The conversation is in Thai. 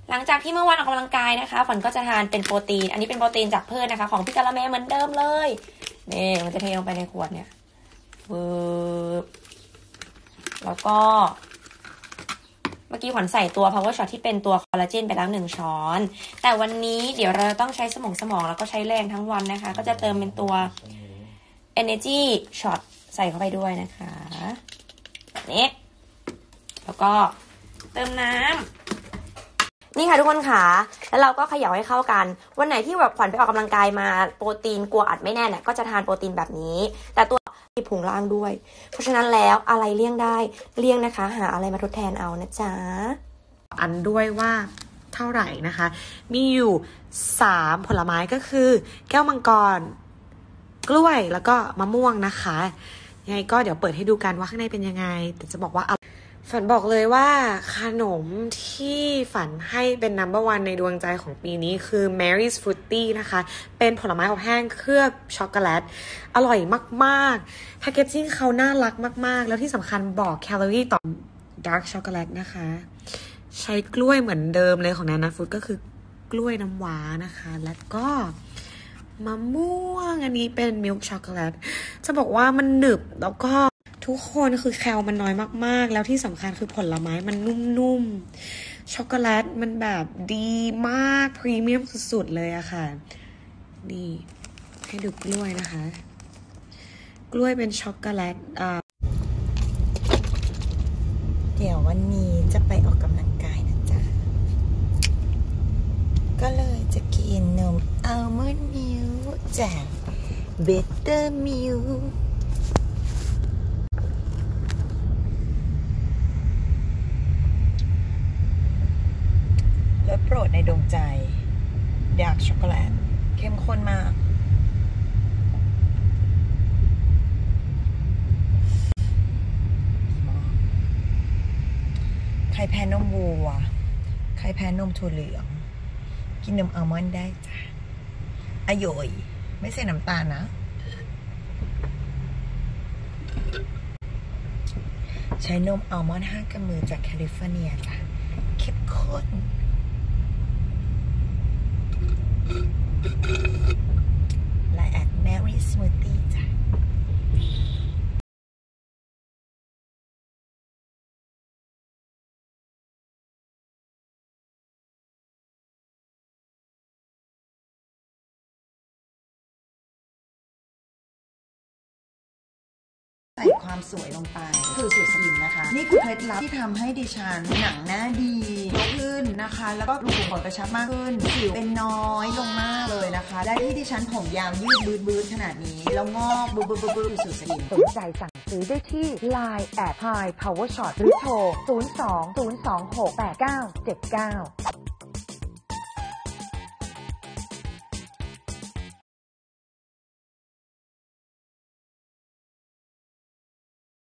หลังจากที่เมื่อวานออกกำลังกายนะคะฝนก็จะทานเป็นโปรตีนอันนี้เป็นโปรตีนจากพืชนะคะของพี่กะละแมเหมือนเดิมเลยนี่มันจะเทลงไปในขวดเนี่ยแล้วก็เมื่อกี้ขวัญใส่ตัว Power Shot ที่เป็นตัวคอลลาเจนไปแล้ว1 ช้อนแต่วันนี้เดี๋ยวเราต้องใช้สมองแล้วก็ใช้แรงทั้งวันนะคะก็จะเติมเป็นตัว Energy Shot ใส่เข้าไปด้วยนะคะแบบนี้แล้วก็เติมน้ำนี่ค่ะทุกคนค่ะแล้วเราก็เขย่าให้เข้ากันวันไหนที่แบบขวัญไปออกกำลังกายมาโปรตีนกลัวอัดไม่แน่นเนี่ยก็จะทานโปรตีนแบบนี้แต่ตัวมีพุงล่างด้วยเพราะฉะนั้นแล้วอะไรเลี่ยงได้เลี่ยงนะคะหาอะไรมาทดแทนเอานะจ๊ะอันด้วยว่าเท่าไหร่นะคะมีอยู่3ผลไม้ก็คือแก้วมังกรกล้วยแล้วก็มะม่วงนะคะยังไงก็เดี๋ยวเปิดให้ดูกันว่าข้างในเป็นยังไงแต่จะบอกว่าฝันบอกเลยว่าขนมที่ฝันให้เป็น number 1ในดวงใจของปีนี้คือ Mary's Fruity นะคะเป็นผลไม้อบแห้งเคลือบช็อกโกแลตอร่อยมากๆแพคเกจจิ้งเขาน่ารักมากๆแล้วที่สำคัญบอกแคลอรี่ต่อ dark chocolate นะคะใช้กล้วยเหมือนเดิมเลยของNana Foodก็คือกล้วยน้ำว้านะคะแล้วก็มะม่วงอันนี้เป็นมิลค์ช็อกโกแลตจะบอกว่ามันหนึบแล้วก็ทุกคนคือแคลมันน้อยมากๆแล้วที่สำคัญคือผลไม้มันนุ่มๆช็อกโกแลตมันแบบดีมากพรีเมียมสุดๆเลยอะค่ะนี่ให้ดูกล้วยนะคะกล้วยเป็นช็อกโกแลตเดี๋ยววันนี้จะไปออกกำลังกายนะจ๊ะก็เลยจะกินนมอัลมอนด์มิลค์จากเบเตอร์มิลค์รสโปรดในดวงใจดาร์กช็อกโกแลตเข้มข้นมากใครแพ้นมวัวใครแพ้นมถั่วเหลืองกินนมอัลมอนด์ได้จ้ะอร่อยไม่ใส่น้ำตาลนะใช้นมอัลมอนด์5 กำมือจากแคลิฟอร์เนียจ้ะเข้มข้นและแอด Mary Smoothie จ้ะใส่ความสวยลงไปคือสูตรสลิมนะคะนี่คือเคล็ดลับที่ทำให้ดิฉันหนังหน้าดีขึ้นนะคะแล้วก็รูขุมขนกระชับมากขึ้นสิวเป็นน้อยลงมากเลยนะคะได้ที่ดิฉันผมยาวยืดบืดขนาดนี้แล้วงอกบืดสูตรสลิมสนใจสั่งซื้อได้ที่ Line @High Power Shot หรือโทร 02-026-8979